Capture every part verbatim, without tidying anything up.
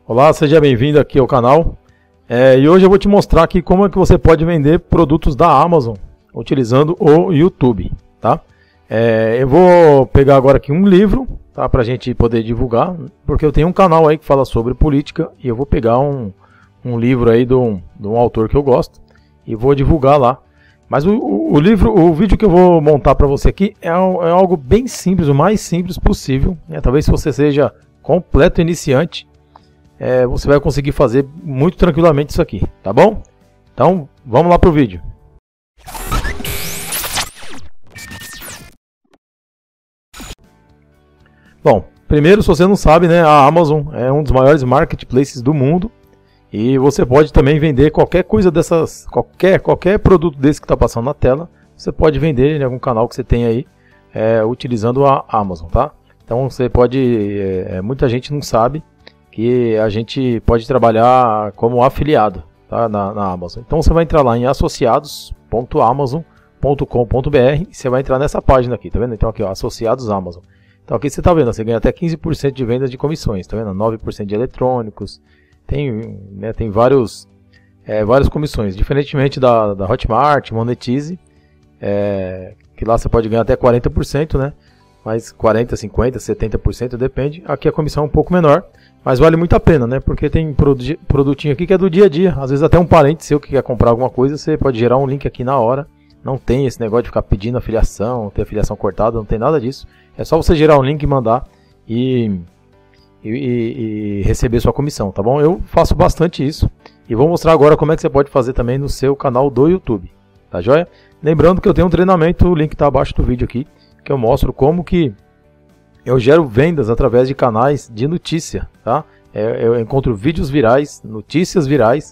Olá, seja bem-vindo aqui ao canal. É, e hoje eu vou te mostrar aqui como é que você pode vender produtos da Amazon utilizando o YouTube, tá? É, eu vou pegar agora aqui um livro, tá, pra gente poder divulgar, porque eu tenho um canal aí que fala sobre política e eu vou pegar um, um livro aí de um, de um autor que eu gosto e vou divulgar lá. Mas o, o, o livro, o vídeo que eu vou montar para você aqui é, um, é algo bem simples, o mais simples possível, né? Talvez se você seja completo iniciante, É, você vai conseguir fazer muito tranquilamente isso aqui, tá bom? Então, vamos lá pro vídeo. Bom, primeiro, se você não sabe, né, a Amazon é um dos maiores marketplaces do mundo e você pode também vender qualquer coisa dessas, qualquer, qualquer produto desse que está passando na tela, você pode vender em algum canal que você tem aí, é, utilizando a Amazon, tá? Então, você pode, é, muita gente não sabe que a gente pode trabalhar como afiliado, tá, na, na Amazon. Então você vai entrar lá em associados ponto amazon ponto com ponto br e você vai entrar nessa página aqui, tá vendo? Então aqui, ó, associados Amazon. Então aqui você tá vendo, você ganha até quinze por cento de vendas de comissões, tá vendo? nove por cento de eletrônicos, tem, né, tem vários, é, várias comissões, diferentemente da, da Hotmart, Monetize, é, que lá você pode ganhar até quarenta por cento, né? Mas quarenta, cinquenta, setenta por cento depende. Aqui a comissão é um pouco menor, mas vale muito a pena, né? Porque tem produtinho aqui que é do dia a dia. Às vezes até um parente seu que quer comprar alguma coisa, você pode gerar um link aqui na hora. Não tem esse negócio de ficar pedindo afiliação, ter afiliação cortada, não tem nada disso. É só você gerar um link e mandar e, e, e receber sua comissão, tá bom? Eu faço bastante isso e vou mostrar agora como é que você pode fazer também no seu canal do YouTube, tá joia? Lembrando que eu tenho um treinamento, o link está abaixo do vídeo aqui, que eu mostro como que eu gero vendas através de canais de notícia, tá? Eu encontro vídeos virais, notícias virais,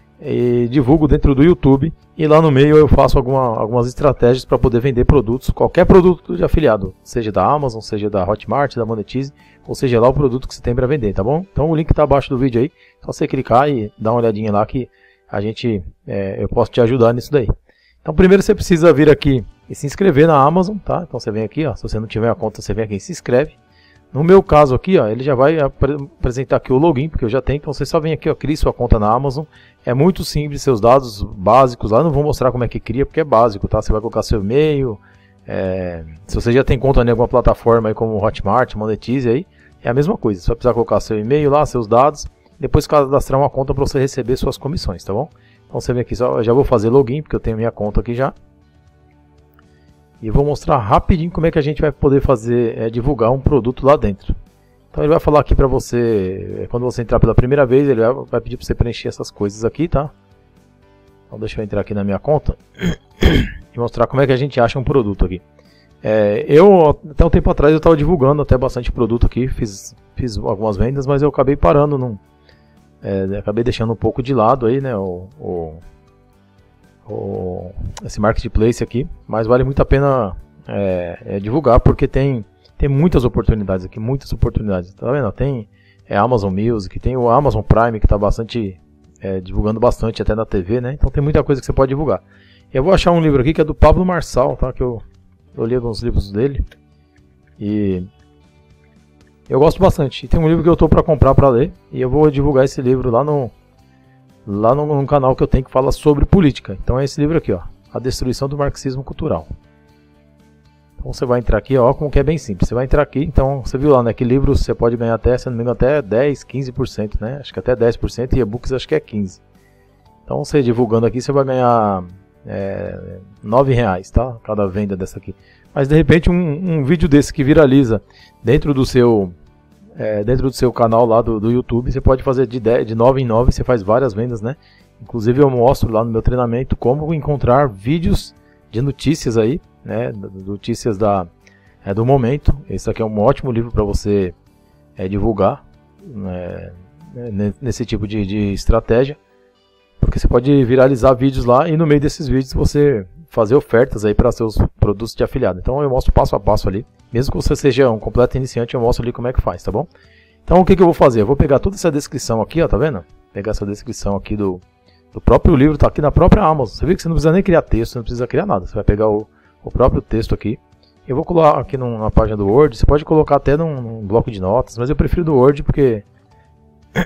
e divulgo dentro do YouTube, e lá no meio eu faço alguma, algumas estratégias para poder vender produtos, qualquer produto de afiliado, seja da Amazon, seja da Hotmart, da Monetize, ou seja lá o produto que você tem para vender, tá bom? Então o link está abaixo do vídeo aí, só você clicar e dar uma olhadinha lá que a gente, é, eu posso te ajudar nisso daí. Então primeiro você precisa vir aqui e se inscrever na Amazon, tá? Então você vem aqui, ó, se você não tiver a conta, você vem aqui e se inscreve. No meu caso aqui, ó, ele já vai ap apresentar aqui o login, porque eu já tenho, então você só vem aqui, ó, crie sua conta na Amazon. É muito simples, seus dados básicos lá, eu não vou mostrar como é que cria, porque é básico, tá? Você vai colocar seu e-mail, é... se você já tem conta em alguma plataforma aí como Hotmart, Monetize aí, é a mesma coisa, você vai precisar colocar seu e-mail lá, seus dados, depois cadastrar uma conta para você receber suas comissões, tá bom? Então você vem aqui, só, eu já vou fazer login, porque eu tenho minha conta aqui já. E vou mostrar rapidinho como é que a gente vai poder fazer, é, divulgar um produto lá dentro. Então ele vai falar aqui para você, quando você entrar pela primeira vez, ele vai, vai pedir para você preencher essas coisas aqui, tá? Então deixa eu entrar aqui na minha conta e mostrar como é que a gente acha um produto aqui. É, eu, até um tempo atrás, eu estava divulgando até bastante produto aqui, fiz, fiz algumas vendas, mas eu acabei parando, num, é, acabei deixando um pouco de lado aí, né, o... o esse marketplace aqui, mas vale muito a pena é, é, divulgar, porque tem, tem muitas oportunidades aqui, muitas oportunidades, tá vendo? Tem é, Amazon Music, tem o Amazon Prime que está bastante, é, divulgando bastante até na T V, né? Então tem muita coisa que você pode divulgar. Eu vou achar um livro aqui que é do Pablo Marçal, tá? Que eu, eu li alguns livros dele e eu gosto bastante. E tem um livro que eu estou para comprar para ler e eu vou divulgar esse livro lá no lá no, no canal que eu tenho que fala sobre política. Então é esse livro aqui, ó, A Destruição do Marxismo Cultural. Então você vai entrar aqui, ó, como que é bem simples. Você vai entrar aqui, então você viu lá, né, que livros você pode ganhar até, se não me engano, até dez, quinze por cento, né? Acho que até dez por cento e e-books acho que é quinze por cento. Então você divulgando aqui, você vai ganhar é, nove reais, tá? Cada venda dessa aqui. Mas de repente um, um vídeo desse que viraliza dentro do seu É, dentro do seu canal lá do, do YouTube, você pode fazer de, dez, de nove em nove, você faz várias vendas, né? Inclusive eu mostro lá no meu treinamento como encontrar vídeos de notícias aí, né? Notícias da, é, do momento. Esse aqui é um ótimo livro para você é, divulgar, né? Nesse tipo de, de estratégia, porque você pode viralizar vídeos lá e no meio desses vídeos você fazer ofertas aí para seus produtos de afiliado. Então eu mostro passo a passo ali. Mesmo que você seja um completo iniciante, eu mostro ali como é que faz, tá bom? Então o que, que eu vou fazer? Eu vou pegar toda essa descrição aqui, ó, tá vendo? Pegar essa descrição aqui do, do próprio livro, tá aqui na própria Amazon. Você viu que você não precisa nem criar texto, você não precisa criar nada. Você vai pegar o, o próprio texto aqui. Eu vou colocar aqui na página do Word, você pode colocar até num, num bloco de notas, mas eu prefiro do Word porque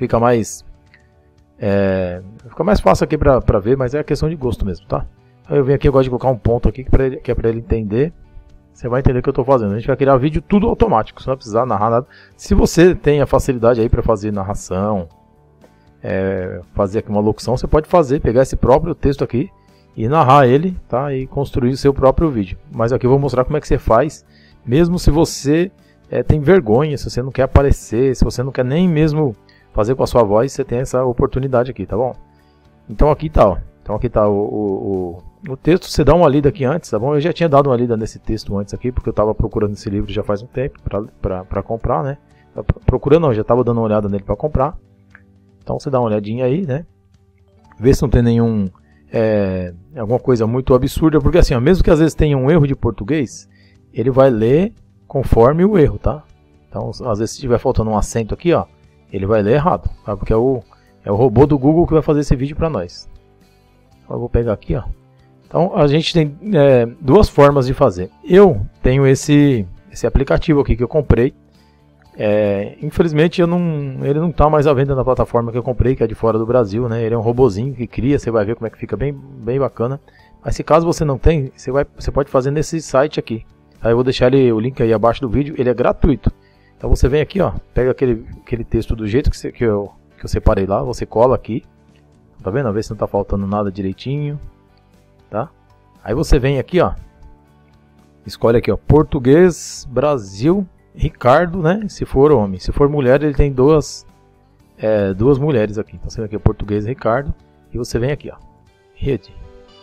fica mais é, fica mais fácil aqui pra, pra ver, mas é questão de gosto mesmo, tá? Aí eu venho aqui, eu gosto de colocar um ponto aqui que, pra ele, que é pra ele entender. Você vai entender o que eu tô fazendo. A gente vai criar vídeo tudo automático, você não vai precisar narrar nada. Se você tem a facilidade aí pra fazer narração, é, fazer aqui uma locução, você pode fazer, pegar esse próprio texto aqui e narrar ele, tá? E construir o seu próprio vídeo. Mas aqui eu vou mostrar como é que você faz, mesmo se você é, tem vergonha, se você não quer aparecer, se você não quer nem mesmo fazer com a sua voz, você tem essa oportunidade aqui, tá bom? Então aqui tá, ó. Então aqui tá o, o, o, o texto, você dá uma lida aqui antes, tá bom? Eu já tinha dado uma lida nesse texto antes aqui, porque eu estava procurando esse livro já faz um tempo para comprar, né? Procurando não, já estava dando uma olhada nele para comprar. Então você dá uma olhadinha aí, né? Vê se não tem nenhum... É, alguma coisa muito absurda, porque assim, ó, mesmo que às vezes tenha um erro de português, ele vai ler conforme o erro, tá? Então às vezes se tiver faltando um acento aqui, ó, ele vai ler errado, tá? Porque é o, é o robô do Google que vai fazer esse vídeo para nós. Eu vou pegar aqui, ó. Então a gente tem é, duas formas de fazer. Eu tenho esse, esse aplicativo aqui que eu comprei. É, infelizmente eu não, ele não está mais à venda na plataforma que eu comprei, que é de fora do Brasil, né? Ele é um robozinho que cria, você vai ver como é que fica bem, bem bacana. Mas se caso você não tem, você, vai, você pode fazer nesse site aqui. Aí eu vou deixar ele, o link aí abaixo do vídeo, ele é gratuito. Então você vem aqui, ó, pega aquele, aquele texto do jeito que, você, que, eu, que eu separei lá, você cola aqui. Tá vendo? A ver se não está faltando nada direitinho, tá? Aí você vem aqui, ó, escolhe aqui, ó, português, Brasil, Ricardo, né? Se for homem, se for mulher, ele tem duas, é, duas mulheres aqui. Então você vem aqui, português, Ricardo, e você vem aqui, ó, rede.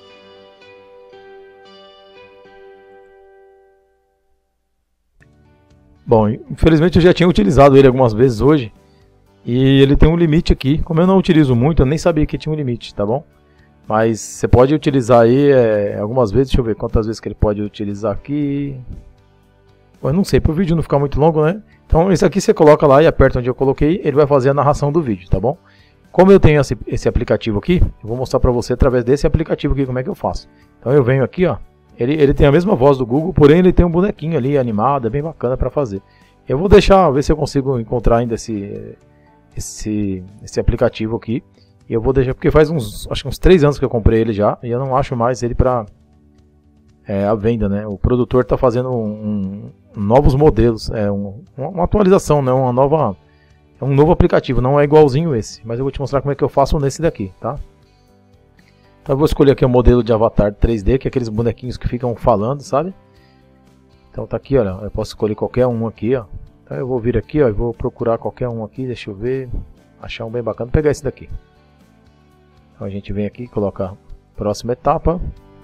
Bom, infelizmente eu já tinha utilizado ele algumas vezes hoje. E ele tem um limite aqui, como eu não utilizo muito, eu nem sabia que tinha um limite, tá bom? Mas você pode utilizar aí é, algumas vezes, deixa eu ver quantas vezes que ele pode utilizar aqui. Bom, eu não sei, para o vídeo não ficar muito longo, né? Então esse aqui você coloca lá e aperta onde eu coloquei, ele vai fazer a narração do vídeo, tá bom? Como eu tenho esse, esse aplicativo aqui, eu vou mostrar para você através desse aplicativo aqui como é que eu faço. Então eu venho aqui, ó, ele, ele tem a mesma voz do Google, porém ele tem um bonequinho ali animado, é bem bacana para fazer. Eu vou deixar, ver se eu consigo encontrar ainda esse... Esse, esse aplicativo aqui. E eu vou deixar, porque faz uns, acho que uns três anos que eu comprei ele já, e eu não acho mais ele para é, a venda, né? O produtor está fazendo um, um, novos modelos, é um, uma atualização, né? Uma nova, é um novo aplicativo, não é igualzinho esse, mas eu vou te mostrar como é que eu faço nesse daqui, tá? Então eu vou escolher aqui o modelo de avatar três D, que é aqueles bonequinhos que ficam falando, sabe? Então tá aqui, olha, eu posso escolher qualquer um aqui, ó. Então eu vou vir aqui, ó, e vou procurar qualquer um aqui, deixa eu ver, achar um bem bacana, vou pegar esse daqui. Então a gente vem aqui, coloca próxima etapa.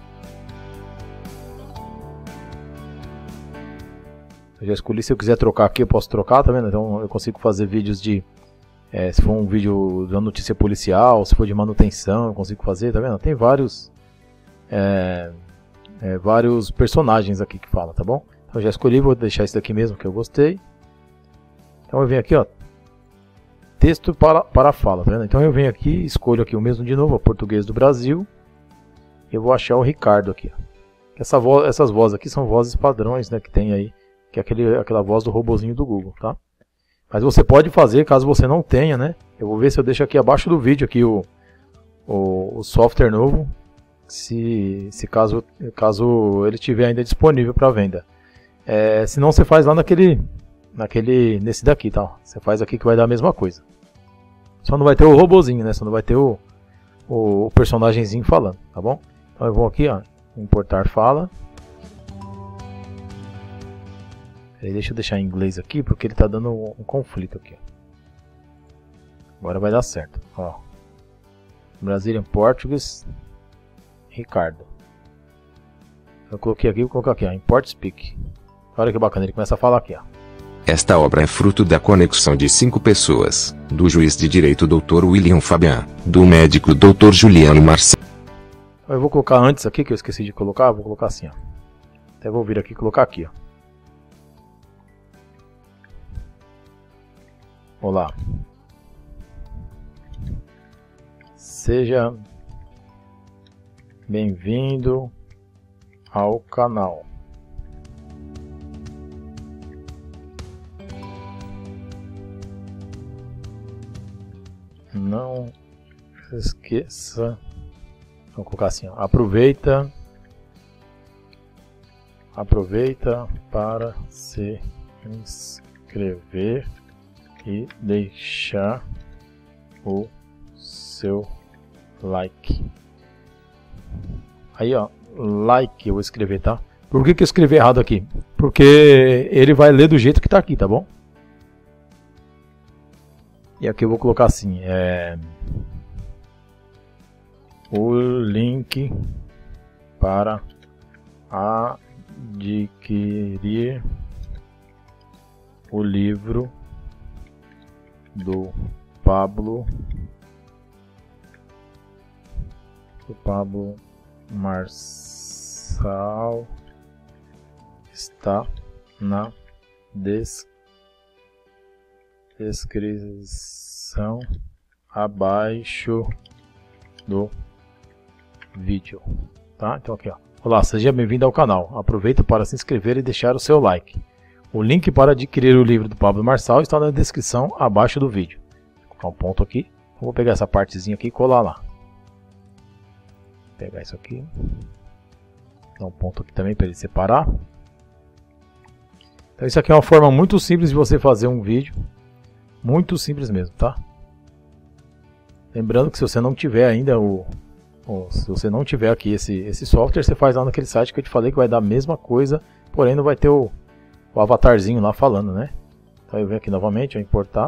Eu já escolhi, se eu quiser trocar aqui eu posso trocar, tá vendo? Então eu consigo fazer vídeos de, é, se for um vídeo de uma notícia policial, se for de manutenção, eu consigo fazer, tá vendo? Tem vários, é, é, vários personagens aqui que fala, tá bom? Então eu já escolhi, vou deixar esse daqui mesmo que eu gostei. Então eu venho aqui, ó, texto para, para fala, tá vendo? Então eu venho aqui, escolho aqui o mesmo de novo, o português do Brasil. E eu vou achar o Ricardo aqui, ó. Essa voz, essas vozes aqui são vozes padrões, né, que tem aí, que é aquele, aquela voz do robozinho do Google, tá? Mas você pode fazer, caso você não tenha, né? Eu vou ver se eu deixo aqui abaixo do vídeo aqui o, o, o software novo, se, se caso, caso ele estiver ainda disponível para venda. É, se não, você faz lá naquele... Naquele, nesse daqui, tá? Você faz aqui que vai dar a mesma coisa. Só não vai ter o robozinho, né? Só não vai ter o, o, o personagemzinho falando, tá bom? Então eu vou aqui, ó, importar fala. Aí deixa eu deixar em inglês aqui, porque ele tá dando um, um conflito aqui, ó. Agora vai dar certo, ó. Brazilian Portuguese, Ricardo. Eu coloquei aqui, vou colocar aqui, ó, Import Speak. Olha que bacana, ele começa a falar aqui, ó. Esta obra é fruto da conexão de cinco pessoas, do juiz de direito doutor William Fabian, do médico doutor Juliano Marcelo. Eu vou colocar antes aqui, que eu esqueci de colocar, vou colocar assim, ó. Até vou vir aqui e colocar aqui, ó. Olá. Seja bem-vindo ao canal. não esqueça, vou colocar assim, ó, aproveita, aproveita para se inscrever e deixar o seu like. Aí, ó, like, eu vou escrever, tá? Por que que eu escrevi errado aqui? Porque ele vai ler do jeito que tá aqui, tá bom? E aqui eu vou colocar assim, é... o link para adquirir o livro do Pablo do Pablo Marçal está na des descrição abaixo do vídeo, tá? Então aqui, ó. Olá, seja bem-vindo ao canal. Aproveita para se inscrever e deixar o seu like. O link para adquirir o livro do Pablo Marçal está na descrição abaixo do vídeo. Vou colocar um ponto aqui. Vou pegar essa partezinha aqui e colar lá. Vou pegar isso aqui. Dar um ponto aqui também para ele separar. Então isso aqui é uma forma muito simples de você fazer um vídeo. Muito simples mesmo, tá? Lembrando que se você não tiver ainda o... ou se você não tiver aqui esse, esse software, você faz lá naquele site que eu te falei que vai dar a mesma coisa. Porém não vai ter o, o avatarzinho lá falando, né? Então eu venho aqui novamente, vou importar.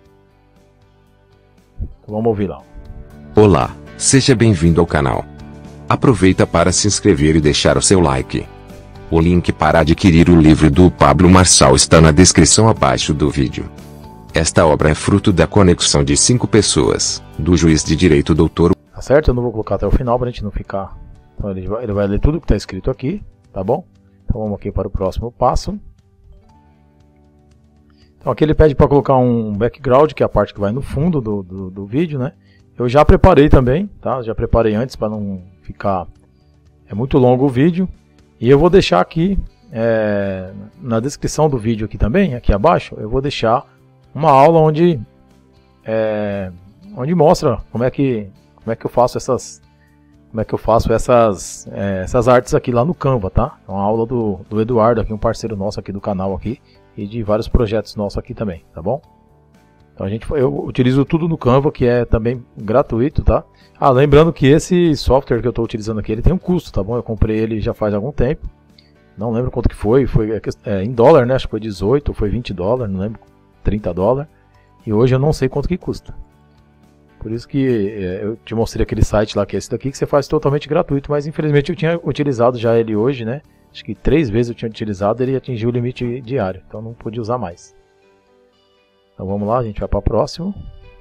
Então, vamos ouvir lá. Olá, seja bem-vindo ao canal. Aproveita para se inscrever e deixar o seu like. O link para adquirir o livro do Pablo Marçal está na descrição abaixo do vídeo. Esta obra é fruto da conexão de cinco pessoas, do juiz de direito doutor... Tá certo? Eu não vou colocar até o final para a gente não ficar... Então ele vai, ele vai ler tudo que está escrito aqui, tá bom? Então vamos aqui para o próximo passo. Então aqui ele pede para colocar um background, que é a parte que vai no fundo do, do, do vídeo, né? Eu já preparei também, tá? Já preparei antes para não ficar... É muito longo o vídeo. E eu vou deixar aqui, é, na descrição do vídeo aqui também, aqui abaixo, eu vou deixar uma aula onde, é, onde mostra como é que, como é que eu faço essas, como é que eu faço essas, é, essas artes aqui lá no Canva, tá? É uma aula do, do Eduardo, aqui, um parceiro nosso aqui do canal aqui, e de vários projetos nossos aqui também, tá bom? Então a gente, eu utilizo tudo no Canva, que é também gratuito, tá? Ah, lembrando que esse software que eu estou utilizando aqui, ele tem um custo, tá bom? Eu comprei ele já faz algum tempo. Não lembro quanto que foi, foi é, em dólar, né? Acho que foi dezoito ou foi vinte dólares, não lembro, trinta dólares. E hoje eu não sei quanto que custa. Por isso que é, eu te mostrei aquele site lá, que é esse daqui, que você faz totalmente gratuito, mas infelizmente eu tinha utilizado já ele hoje, né? Acho que três vezes eu tinha utilizado, ele atingiu o limite diário, então não pude usar mais. Então vamos lá, a gente vai para o próximo.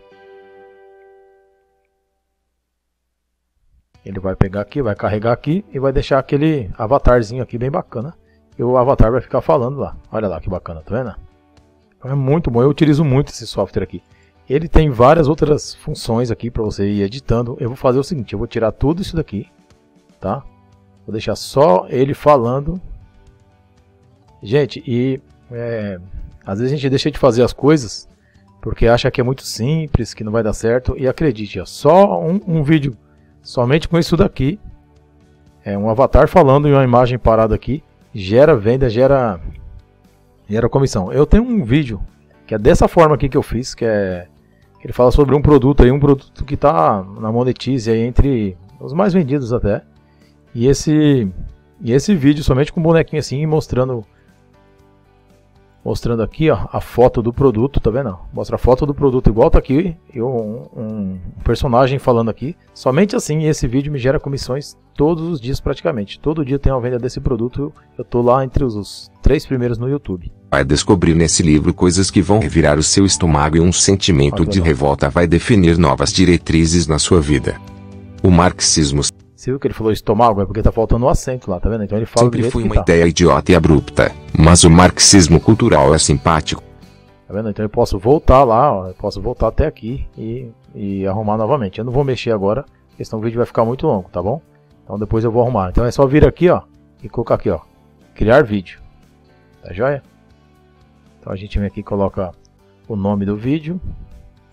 Ele vai pegar aqui, vai carregar aqui e vai deixar aquele avatarzinho aqui bem bacana. E o avatar vai ficar falando lá. Olha lá que bacana, tá vendo? É muito bom, eu utilizo muito esse software aqui. Ele tem várias outras funções aqui para você ir editando. Eu vou fazer o seguinte, eu vou tirar tudo isso daqui, tá? Vou deixar só ele falando. Gente, e é, às vezes a gente deixa de fazer as coisas porque acha que é muito simples, que não vai dar certo. E acredite, ó, só um, um vídeo somente com isso daqui, é um avatar falando e uma imagem parada aqui, gera venda, gera, gera comissão. Eu tenho um vídeo que é dessa forma aqui que eu fiz, que é que ele fala sobre um produto aí, um produto que está na Monetize aí entre os mais vendidos até. E esse e esse vídeo somente com um bonequinho assim mostrando mostrando aqui, ó, a foto do produto, tá vendo? Mostra a foto do produto igual tá aqui e um, um personagem falando aqui. Somente assim esse vídeo me gera comissões todos os dias praticamente. Todo dia tem uma venda desse produto. Eu tô lá entre os, os três primeiros no YouTube. Vai descobrir nesse livro coisas que vão revirar o seu estômago e um sentimento de revolta vai definir novas diretrizes na sua vida. O marxismo... Você viu que ele falou estômago? É porque tá faltando um acento lá, tá vendo? Então ele fala sempre do jeito foi que uma tá. ideia idiota e abrupta, mas o marxismo cultural é simpático. Tá vendo? Então eu posso voltar lá, ó, eu posso voltar até aqui e, e arrumar novamente. Eu não vou mexer agora, porque senão o vídeo vai ficar muito longo, tá bom? Então depois eu vou arrumar. Então é só vir aqui, ó, e colocar aqui, ó, criar vídeo. Tá joia? Então a gente vem aqui e coloca o nome do vídeo.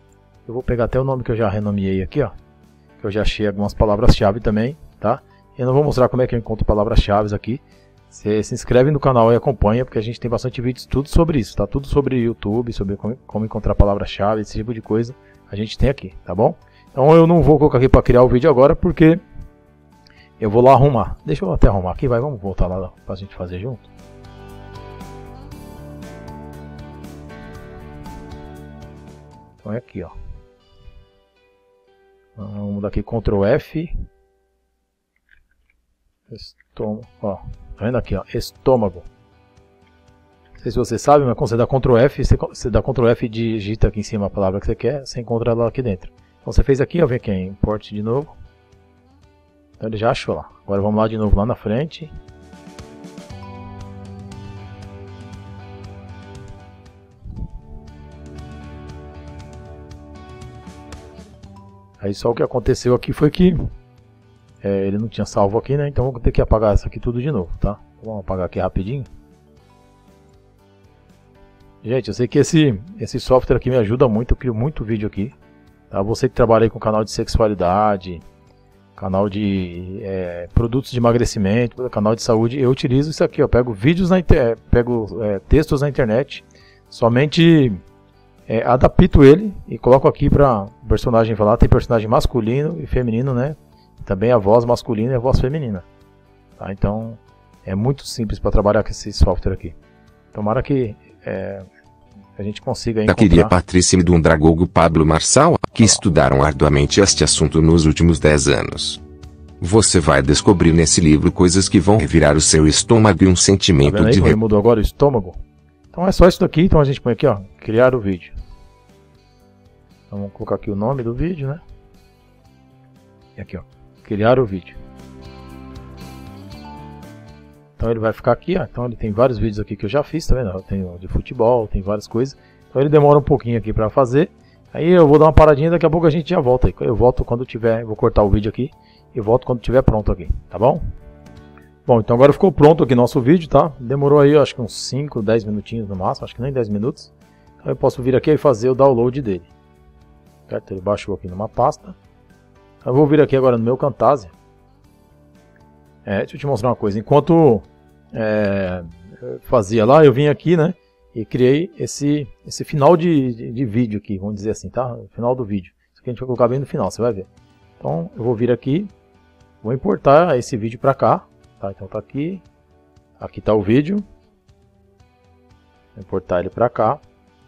Eu vou pegar até o nome que eu já renomeei aqui, ó. Que eu já achei algumas palavras-chave também, tá? Eu não vou mostrar como é que eu encontro palavras-chave aqui. Você se inscreve no canal e acompanha, porque a gente tem bastante vídeos tudo sobre isso, tá? Tudo sobre YouTube, sobre como, como encontrar palavras-chave, esse tipo de coisa. A gente tem aqui, tá bom? Então eu não vou colocar aqui para criar o vídeo agora, porque eu vou lá arrumar. Deixa eu até arrumar aqui, vai, vamos voltar lá pra gente fazer junto. Então é aqui, ó. Vamos dar aqui control F. Estômago, ó. Tá vendo aqui, ó? Estômago. Não sei se você sabe, mas quando você dá control F, você, você dá control F e digita aqui em cima a palavra que você quer, você encontra ela aqui dentro. Então você fez aqui, ó, vem aqui em import de novo. Então ele já achou lá. Agora vamos lá de novo lá na frente. Aí só o que aconteceu aqui foi que é, ele não tinha salvo aqui, né? Então vou ter que apagar isso aqui tudo de novo, tá? Vamos apagar aqui rapidinho. Gente, eu sei que esse, esse software aqui me ajuda muito, eu crio muito vídeo aqui. Tá? Você que trabalha aí com canal de sexualidade, canal de é, produtos de emagrecimento, canal de saúde, eu utilizo isso aqui, eu pego vídeos na internet, pego é, textos na internet, somente é, adapto ele e coloco aqui para o personagem falar. Tem personagem masculino e feminino, né? Também a voz masculina e a voz feminina. Tá? Então é muito simples para trabalhar com esse software aqui. Tomara que é, a gente consiga encontrar. Eu queria Patrícia e do Dragogo Pablo Marçal, que estudaram arduamente este assunto nos últimos dez anos. Você vai descobrir nesse livro coisas que vão revirar o seu estômago e um sentimento tá vendo aí, de... Ele mudou agora o estômago. Então é só isso daqui, então a gente põe aqui, ó, criar o vídeo. Então vamos colocar aqui o nome do vídeo, né? E aqui, ó, criar o vídeo. Então ele vai ficar aqui, ó. Então ele tem vários vídeos aqui que eu já fiz, tá vendo? Tem de futebol, tem várias coisas. Então ele demora um pouquinho aqui pra fazer. Aí eu vou dar uma paradinha, daqui a pouco a gente já volta aí. Eu volto quando tiver, vou cortar o vídeo aqui e volto quando tiver pronto aqui, tá bom? Bom, então agora ficou pronto aqui nosso vídeo, tá? Demorou aí, acho que uns cinco, dez minutinhos no máximo, acho que nem dez minutos. Então eu posso vir aqui e fazer o download dele. Certo? Ele baixou aqui numa pasta. Eu vou vir aqui agora no meu Camtasia. É, deixa eu te mostrar uma coisa. Enquanto é, eu fazia lá, eu vim aqui, né? E criei esse, esse final de, de, de vídeo aqui, vamos dizer assim, tá? O final do vídeo. Isso aqui a gente vai colocar bem no final, você vai ver. Então eu vou vir aqui, vou importar esse vídeo para cá. Tá? Então tá aqui. Aqui tá o vídeo. Vou importar ele para cá.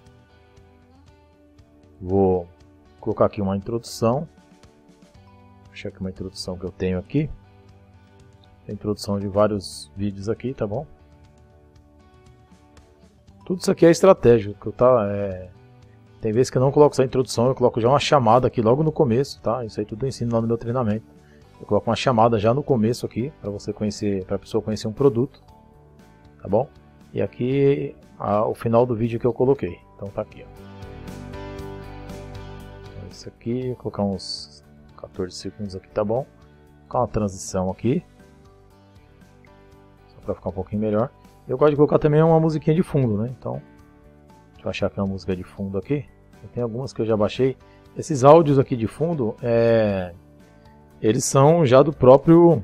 Vou colocar aqui uma introdução. Vou achar aqui uma introdução que eu tenho aqui. Tem introdução de vários vídeos aqui, tá bom? Tudo isso aqui é estratégico, tá? É... Tem vezes que eu não coloco essa introdução, eu coloco já uma chamada aqui logo no começo, tá? Isso aí tudo eu ensino lá no meu treinamento. Eu coloco uma chamada já no começo aqui, para você conhecer, para a pessoa conhecer um produto, tá bom? E aqui a, o final do vídeo que eu coloquei. Então tá aqui, ó. Então, isso aqui, vou colocar uns quatorze segundos aqui, tá bom? Vou colocar uma transição aqui. Para ficar um pouquinho melhor. Eu gosto de colocar também uma musiquinha de fundo, né? Então, deixa eu achar aqui uma música de fundo aqui. Tem algumas que eu já baixei. Esses áudios aqui de fundo, é... eles são já do próprio...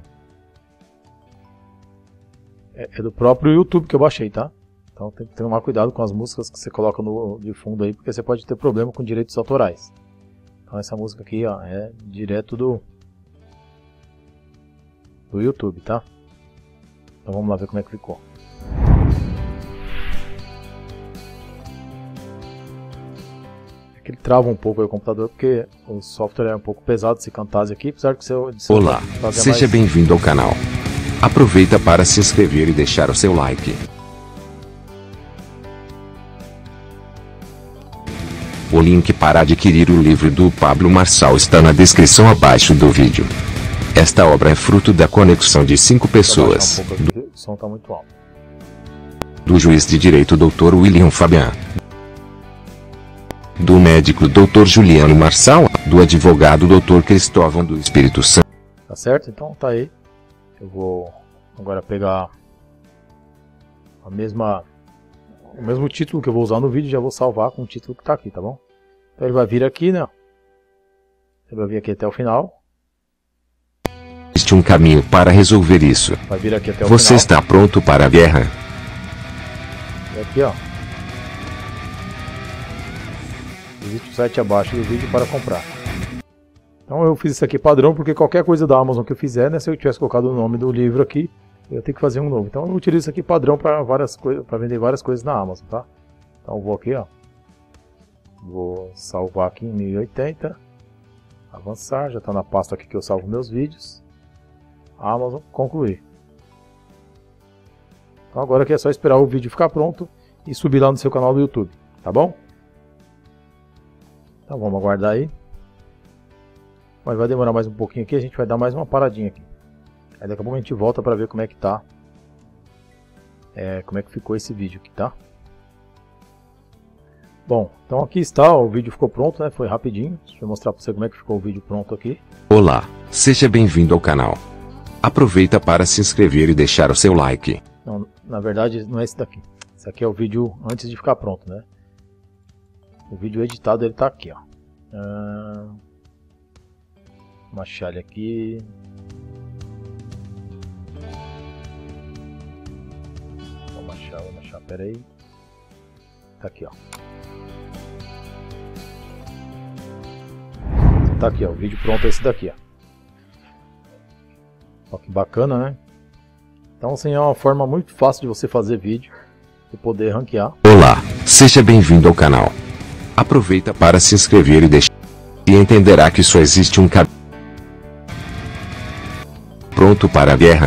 É, é do próprio YouTube que eu baixei, tá? Então tem que tomar cuidado com as músicas que você coloca no, de fundo aí, porque você pode ter problema com direitos autorais. Então essa música aqui, ó, é direto do, do YouTube, tá? Então vamos lá ver como é que ficou. É que ele trava um pouco aí o computador, porque o software é um pouco pesado, esse Camtasia aqui, apesar de ser... De ser Olá, seja mais... bem-vindo ao canal. Aproveita para se inscrever e deixar o seu like. O link para adquirir o livro do Pablo Marçal está na descrição abaixo do vídeo. Esta obra é fruto da conexão de cinco pessoas. Um pouco, o som tá muito alto. Do juiz de direito doutor William Fabian, do médico doutor Juliano Marçal, do advogado doutor Cristóvão do Espírito Santo. Tá certo? Então tá aí. Eu vou agora pegar a mesma, o mesmo título que eu vou usar no vídeo, já vou salvar com o título que tá aqui, tá bom? Então ele vai vir aqui, né? Você vai vir aqui até o final. Existe um caminho para resolver isso. Vai vir aqui até o Você final. está pronto para a guerra? E aqui, ó. Visite o site abaixo do vídeo para comprar. Então eu fiz isso aqui padrão, porque qualquer coisa da Amazon que eu fizer, né, se eu tivesse colocado o nome do livro aqui, eu tenho que fazer um novo. Então eu utilizo isso aqui padrão para várias coisas, para vender várias coisas na Amazon, tá? Então eu vou aqui, ó. Vou salvar aqui em mil e oitenta. Avançar, já está na pasta aqui que eu salvo meus vídeos. Amazon, concluir. Então agora aqui é só esperar o vídeo ficar pronto e subir lá no seu canal do YouTube, tá bom? Então vamos aguardar aí. Mas vai demorar mais um pouquinho aqui, a gente vai dar mais uma paradinha aqui. Aí daqui a pouco a gente volta para ver como é que tá. É, como é que ficou esse vídeo aqui, tá? Bom, então aqui está, o vídeo ficou pronto, né? Foi rapidinho. Deixa eu mostrar para você como é que ficou o vídeo pronto aqui. Olá, seja bem-vindo ao canal. Aproveita para se inscrever e deixar o seu like. Não, na verdade não é esse daqui. Esse aqui é o vídeo antes de ficar pronto, né? O vídeo editado ele tá aqui, ó. Ah, vou achar ele aqui. Vamos achar, vamos achar, pera aí. Tá aqui, ó. Tá aqui, ó. O vídeo pronto é esse daqui, ó. Ó, que bacana, né? Então, assim, é uma forma muito fácil de você fazer vídeo e poder ranquear. Olá, seja bem-vindo ao canal. Aproveita para se inscrever e deixar. E entenderá que só existe um caminho. Pronto para a guerra.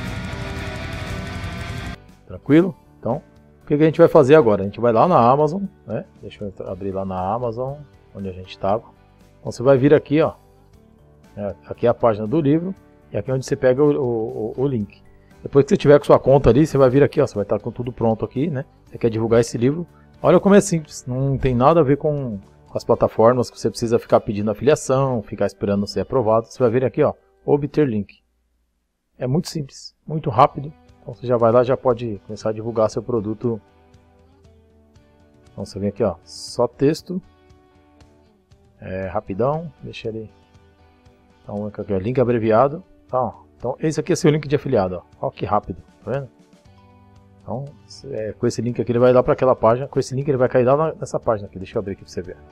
Tranquilo? Então, o que a gente vai fazer agora? A gente vai lá na Amazon, né? Deixa eu abrir lá na Amazon, onde a gente estava. Então, você vai vir aqui, ó. Aqui é a página do livro. E aqui é onde você pega o, o, o link. Depois que você tiver com sua conta ali, você vai vir aqui, ó. Você vai estar com tudo pronto aqui, né? Você quer divulgar esse livro. Olha como é simples. Não tem nada a ver com, com as plataformas que você precisa ficar pedindo afiliação, ficar esperando ser aprovado. Você vai vir aqui, ó. Obter link. É muito simples, muito rápido. Então você já vai lá, já pode começar a divulgar seu produto. Então você vem aqui, ó. Só texto. É rapidão. Deixa ele. Então aqui, ó, link abreviado. Tá, então esse aqui é seu link de afiliado, ó. Ó que rápido, tá vendo? Então é, com esse link aqui ele vai lá para aquela página. Com esse link ele vai cair lá nessa página aqui. Deixa eu abrir aqui para você ver.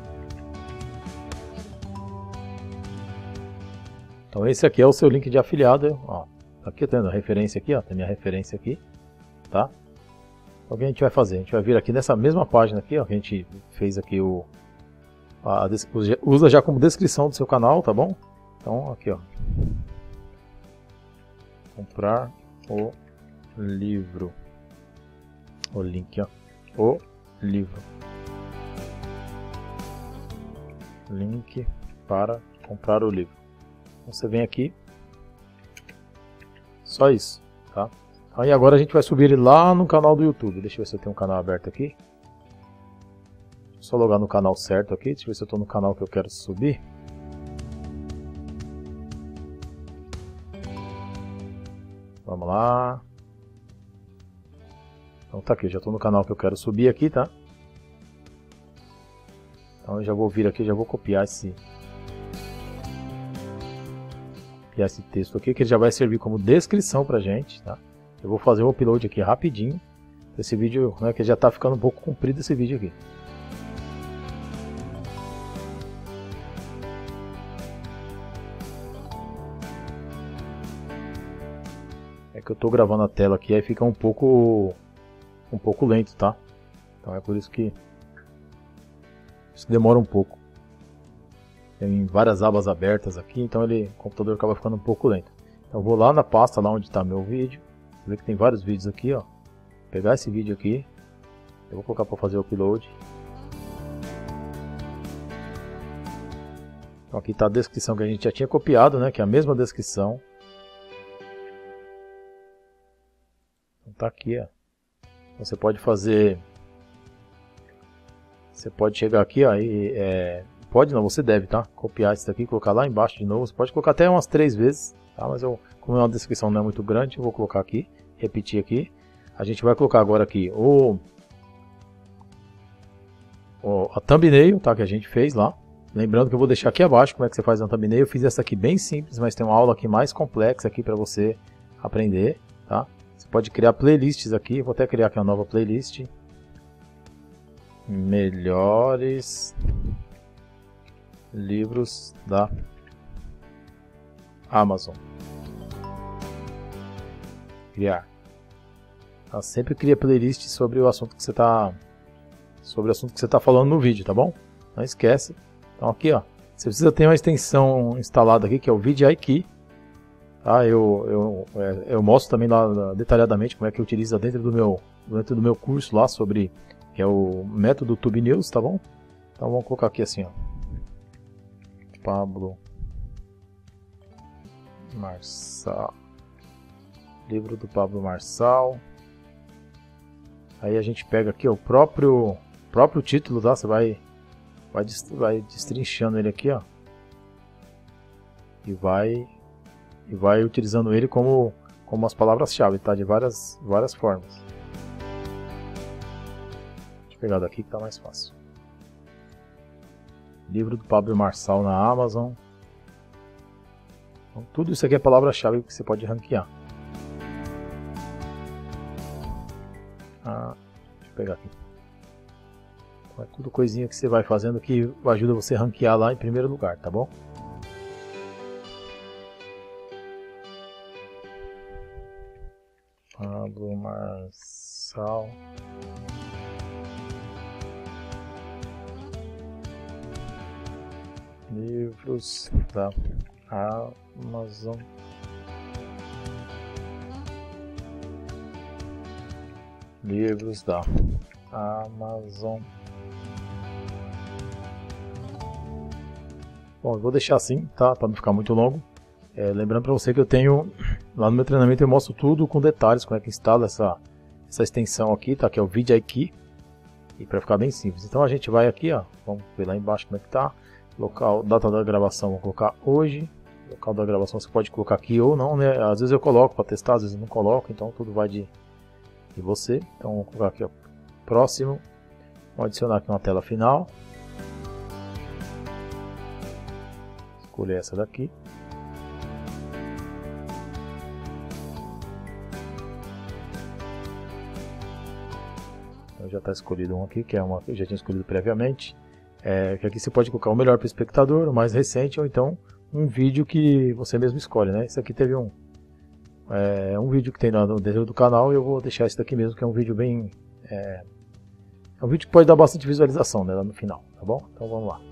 Então esse aqui é o seu link de afiliado, ó. Aqui tendo a referência aqui, ó. Tem minha referência aqui, tá? Então o que a gente vai fazer? A gente vai vir aqui nessa mesma página aqui, ó. Que a gente fez aqui o a, usa já como descrição do seu canal, tá bom? Então aqui, ó. Comprar o livro. O link, ó. O livro. Link para comprar o livro. Então você vem aqui. Só isso, tá? Aí agora a gente vai subir ele lá no canal do YouTube. Deixa eu ver se eu tenho um canal aberto aqui. Só logar no canal certo aqui. Deixa eu ver se eu estou no canal que eu quero subir. Vamos lá. Então tá aqui, já estou no canal que eu quero subir aqui, tá? Então eu já vou vir aqui, já vou copiar esse copiar esse texto aqui, que ele já vai servir como descrição pra gente, tá? Eu vou fazer o upload aqui rapidinho. Esse vídeo, né, que já está ficando um pouco comprido esse vídeo aqui. É que eu estou gravando a tela aqui, aí fica um pouco um pouco lento, tá? Então é por isso que isso demora um pouco. Tem várias abas abertas aqui, então ele, o computador acaba ficando um pouco lento. Então eu vou lá na pasta lá onde está meu vídeo. Você vê que tem vários vídeos aqui, ó. Vou pegar esse vídeo aqui, eu vou colocar para fazer o upload. Então aqui está a descrição que a gente já tinha copiado, né? Que é a mesma descrição. Então tá aqui, ó. Você pode fazer, você pode chegar aqui, ó, e é, pode não, você deve, tá? Copiar isso daqui, colocar lá embaixo de novo. Você pode colocar até umas três vezes, tá? Mas eu, como é uma descrição não é muito grande, eu vou colocar aqui, repetir aqui. A gente vai colocar agora aqui o, o a thumbnail, tá? Que a gente fez lá. lembrando que eu vou deixar aqui abaixo como é que você faz a thumbnail. Eu fiz essa aqui bem simples, mas tem uma aula aqui mais complexa aqui para você aprender, tá? Você pode criar playlists aqui, vou até criar aqui uma nova playlist. Melhores livros da Amazon. Criar. Tá? Sempre cria playlist sobre o assunto que você está sobre o assunto que você está falando no vídeo, tá bom? Não esquece. Então aqui, ó, você precisa ter uma extensão instalada aqui que é o VidIQ. Tá? Eu, eu, é, eu mostro também lá detalhadamente como é que utiliza dentro do meu dentro do meu curso lá sobre que é o método TubeNews, tá bom? Então vamos colocar aqui assim, ó. Pablo Marçal. Livro do Pablo Marçal. Aí a gente pega aqui ó, o próprio próprio título, tá? Você vai vai, vai destrinchando ele aqui, ó. E vai e vai utilizando ele como como as palavras-chave, tá? De várias várias formas. Deixa eu pegar daqui que tá mais fácil. Livro do Pablo Marçal na Amazon. Então, tudo isso aqui é palavra-chave que você pode ranquear. Ah, deixa eu pegar aqui. Então, é tudo coisinha que você vai fazendo que ajuda você a ranquear lá em primeiro lugar, tá bom? Pablo Marçal. Livros da Amazon. Livros da Amazon. Bom, eu vou deixar assim, tá? Para não ficar muito longo. É, lembrando para você que eu tenho lá no meu treinamento eu mostro tudo com detalhes como é que instala essa essa extensão aqui, tá? Que é o VidIQ. E para ficar bem simples. Então a gente vai aqui, ó. Vamos ver lá embaixo como é que tá. Local, data da gravação, vou colocar hoje. Local da gravação você pode colocar aqui ou não, né? Às vezes eu coloco para testar, às vezes eu não coloco, então tudo vai de, de você. Então vou colocar aqui, ó, próximo. Vou adicionar aqui uma tela final. Escolher essa daqui. Então já está escolhido um aqui, que é uma que eu já tinha escolhido previamente. É, que aqui você pode colocar o melhor para o espectador, o mais recente, ou então um vídeo que você mesmo escolhe, né? Esse aqui teve um é, um vídeo que tem lá dentro do canal e eu vou deixar esse daqui mesmo, que é um vídeo bem é, é um vídeo que pode dar bastante visualização, né, lá no final, tá bom? Então vamos lá.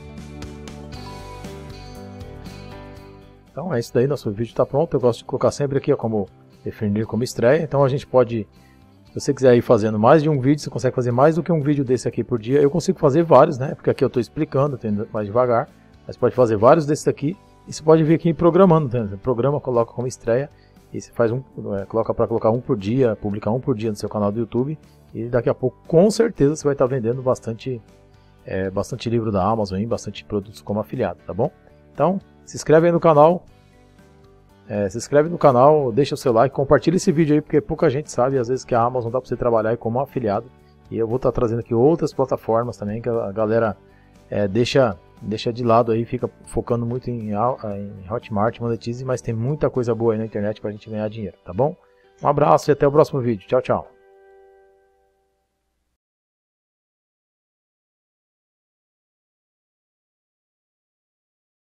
Então é isso daí, nosso vídeo está pronto. Eu gosto de colocar sempre aqui ó, como definir como estreia. Então a gente pode, se você quiser ir fazendo mais de um vídeo, você consegue fazer mais do que um vídeo desse aqui por dia. Eu consigo fazer vários, né? Porque aqui eu estou explicando, tendo mais devagar. Mas pode fazer vários desses aqui. E você pode vir aqui programando, tá? Você programa, coloca como estreia. E você faz um, é, coloca para colocar um por dia, publicar um por dia no seu canal do YouTube. E daqui a pouco, com certeza, você vai estar vendendo bastante, é, bastante livro da Amazon, hein? Bastante produtos como afiliado, tá bom? Então, se inscreve aí no canal. É, se inscreve no canal, deixa o seu like, compartilha esse vídeo aí, porque pouca gente sabe, às vezes, que a Amazon dá para você trabalhar aí como afiliado. E eu vou estar trazendo aqui outras plataformas também, que a galera é, deixa, deixa de lado aí, fica focando muito em, em Hotmart, Monetize, mas tem muita coisa boa aí na internet para a gente ganhar dinheiro, tá bom? Um abraço e até o próximo vídeo. Tchau, tchau.